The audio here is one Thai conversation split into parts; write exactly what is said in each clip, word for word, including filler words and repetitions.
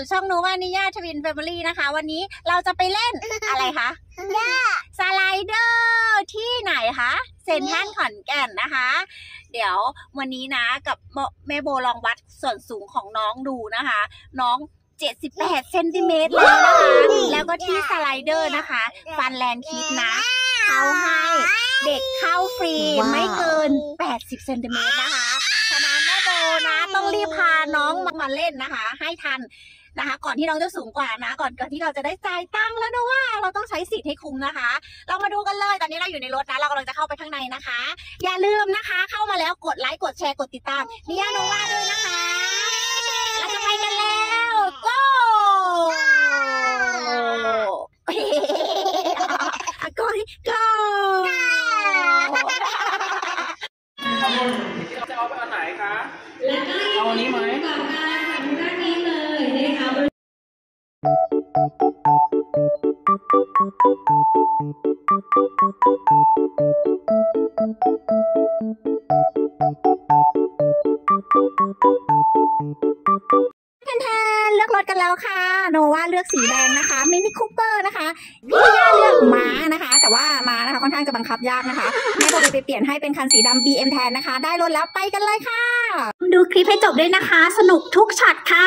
สู่ช่องโนวานิยาทวินแฟมิลี่นะคะวันนี้เราจะไปเล่น อะไรคะสไลเดอร์ที่ไหนคะเซ็นทรัลขอนแก่นนะคะเดี๋ยววันนี้นะกับแม่โบลองวัดส่วนสูงของน้องดูนะคะน้องเจ็ดสิบแปดเซนติเมตรแล้วนะคะแล้วก็ที่สไลเดอร์นะคะฟันแลนด์คิดนะเขาให้เด็กเข้าฟรีไม่เกินแปดสิบเซนติเมตรนะคะฉะนั้นแม่โบนะต้องรีบพาน้องมาเล่นนะคะให้ทันนะคะก่อนที่น้องจะสูงกว่านะก่อนก่อนที่เราจะได้จ่ายตังค์แล้วนะว่าเราต้องใช้สิทธิ์ให้คุ้มนะคะเรามาดูกันเลยตอนนี้เราอยู่ในรถนะเรากำลังจะเข้าไปข้างในนะคะอย่าลืมนะคะเข้ามาแล้วกดไลค์กดแชร์กดติดตามนิยาโนวาด้วยนะคะเราจะไปกันแล้วgo go go จะเอาไปอันไหนคะเอาอันนี้ไหมต่อการทำด้านนี้เลยนะคะเลือกรถกันแล้วค่ะโนวาเลือกสีแดงนะคะมินิคูเปอร์นะคะพี่ย่าเลือกม้านะคะแต่ว่าม้านะคะค่อนข้างจะบังคับยากนะคะแม่โบไปเปลี่ยนให้เป็นคันสีดำ บี เอ็ม แทนนะคะได้รถแล้วไปกันเลยค่ะดูคลิปให้จบด้วยนะคะสนุกทุกช็อตค่ะ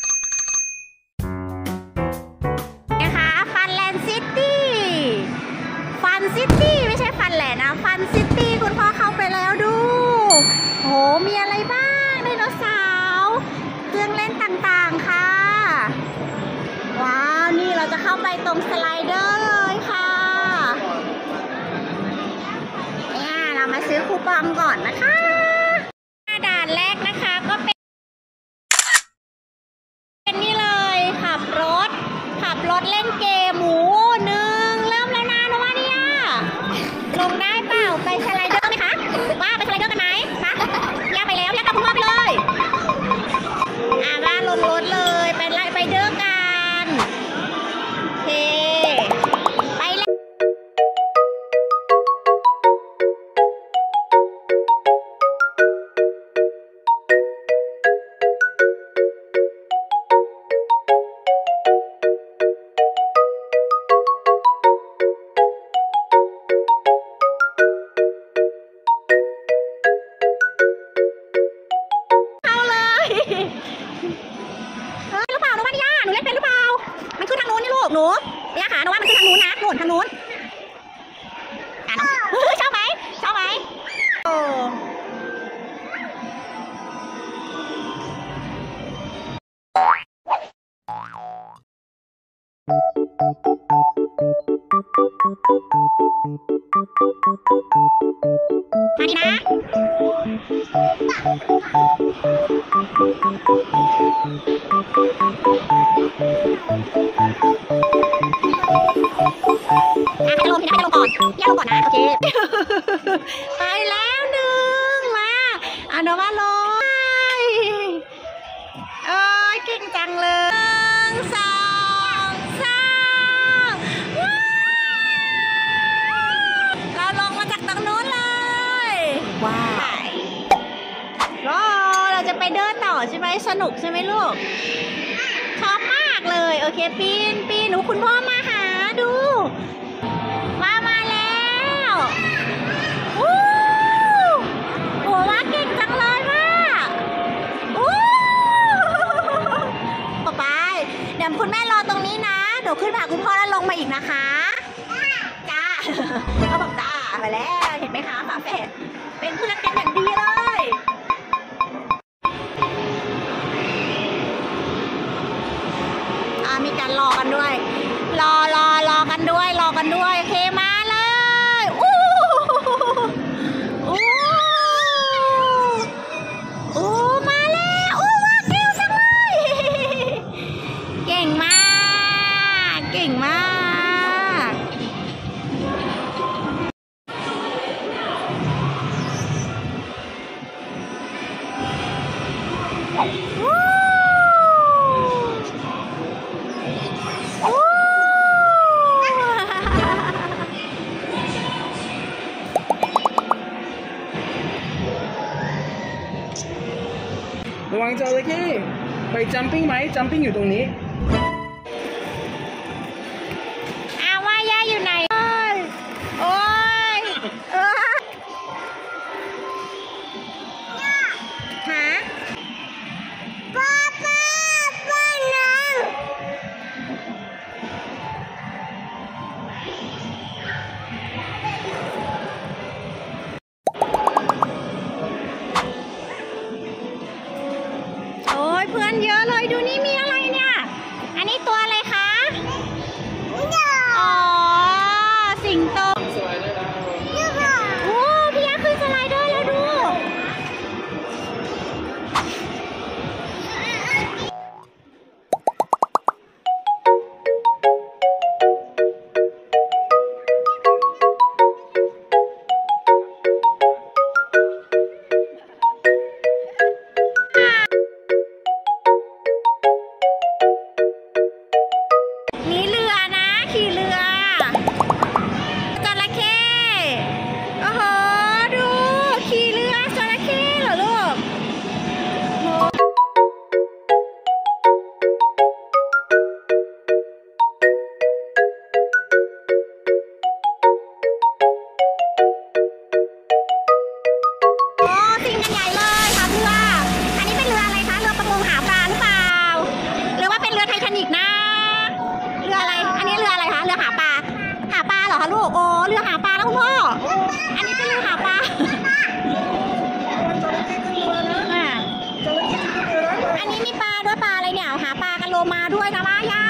นะคะฟันแลนด์ซิตี้ฟันซิตี้ไม่ใช่ฟันแลนด์นะฟันซิตี้คุณพ่อเข้าไปแล้วดูโหมีอะไรบ้างไดโนเสาร์เครื่องเล่นต่างๆค่ะว้าวนี่เราจะเข้าไปตรงสไลเดอร์เลยค่ะเนี่ยเรามาซื้อคูปองก่อนนะคะด่านแรกนะคะก็เป็นเป็นนี่เลยขับรถขับรถเล่นเกมหมูหนึ่งเริ่มแล้วนะโนวานิยาลงได้เปล่าไปสไลเดอร์ไหมคะว่าไปสไลเดอร์กันไหมคะย่าไปแล้วย่ากับคุณพ่อไปเลยอ่าว่าลงรถเลยไปไล่ไปเดอร์กันโอเคไปแล้วหนูย่าขาหนูว่ามันคือทางนู้นนะหนุนทางนู้นอ่ะน้องชอบไหมชอบไหมโอ้มาดีนะอ่ะให้ลงพี่นะให้ลงก่อนพี่ลงก่อนนะโอเคไปแล้วหนึ่งมาอ่ะโนวาลงเอ้ยเก่งจังเลยหนึ่งสองสามเราลงมาจากตรงนู้นเลยว้าวก็เราจะไปเดินต่อใช่ไหมสนุกใช่ไหมลูกชอบมากเลยโอเคปีนปีนหนูคุณพ่อมาหาดูมามาแล้วอู้โหว่าเก่งจังเลยว่ะอู้ต่อไปเดี๋ยวคุณแม่รอตรงนี้นะเดี๋ยวขึ้นหาคุณพ่อแล้วลงมาอีกนะคะจ้าเขาบอกจ้าไปแล้วเห็นไหมคะฝาแฝดเป็นเพื่อนกันอย่างดีเลยมีการรอกันด้วยรอรอรอกันด้วยรอกันด้วยโอเคมาเลยอู้อู้อู้มาแล้วอู้ว้าเก่งจังเลยเก่งมากเก่งมากระวังจระเข้ไปจัมปิ้งไหมจัมปิ้งอยู่ตรงนี้อาว่าย่าอยู่ไหนโอ้ยโอ้ยเออหาป้าป้าป้าน้องโอ้ยเพื่อนเยอะเลยดูนี่มีอะไรเนี่ยอันนี้ตัวอะไรคะอ๋อสิงโตสไลเดอร์แล้วโอ้พี่ยักษ์ขึ้นสไลเดอร์แล้วดูนี่เรือนะขี่เรือจระเข้โอ้โหดูขี่เรือจระเข้เหรอลูกโหโอ้สิ่งกันใหญ่เลยค่ะเรืออันนี้เป็นเรืออะไรคะเรือประมงหาปลาหรือเปล่าหรือว่าเป็นเรือไททานิกนะเรืออะไรอันนี้เรืออะไรคะเรือหาปลาหาปลาเหรอคะลูกโอ้เรือหาปลาแล้วคุณพ่ออันนี้เป็นเรือหาปลาอ่ะอันนี้มีปลาด้วยปลาอะไรเนี่ยหาปลากันโลมาด้วยนะว่าย่า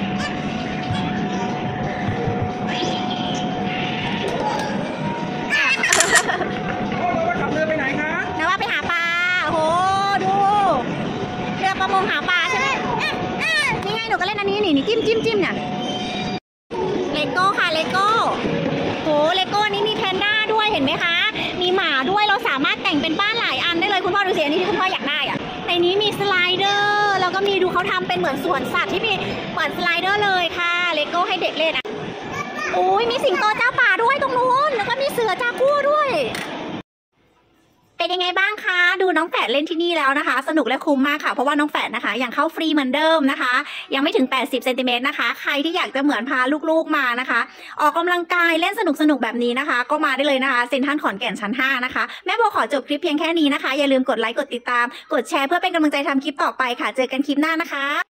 อ่ะขับเรือไปไหนคะนะว่าไปหาปลาโอ้โหดูเรือประมงหาปลาใช่ไหมนี่ไงหนูก็เล่นอันนี้นี่นี่จิ้มจิ้มจิ้มเนี่ยเลโก้ค่ะเลโก้โหเลโก้อันนี้มีแพนด้าด้วยเห็นไหมคะมีหมาด้วยเราสามารถแต่งเป็นบ้านหลายอันได้เลยคุณพ่อดูสิอันนี้ที่คุณพ่ออยากได้อะในนี้มีสไลเดอร์แล้วก็มีดูเขาทำเป็นเหมือนสวนสัตว์ที่มีเหมือนสไลเดอร์เลยค่ะเลโก้ให้เด็กเล่นอ่ะโอ้ยมีสิงโตเจ้าป่าด้วยตรงนู้นแล้วก็มีเสือจากัวด้วย เป็นยังไงบ้างคะดูน้องแฝดเล่นที่นี่แล้วนะคะสนุกและคุ้มมากค่ะเพราะว่าน้องแฝดนะคะยังเข้าฟรีเหมือนเดิมนะคะยังไม่ถึงแปดสิบเซนติเมตรนะคะใครที่อยากจะเหมือนพาลูกๆมานะคะออกกำลังกายเล่นสนุกสนุกแบบนี้นะคะก็มาได้เลยนะคะเซ็นทรัลขอนแก่นชั้นห้านะคะแม่โบขอจบคลิปเพียงแค่นี้นะคะอย่าลืมกดไลค์กดติดตามกดแชร์เพื่อเป็นกำลังใจทำคลิปต่อไปค่ะเจอกันคลิปหน้านะคะ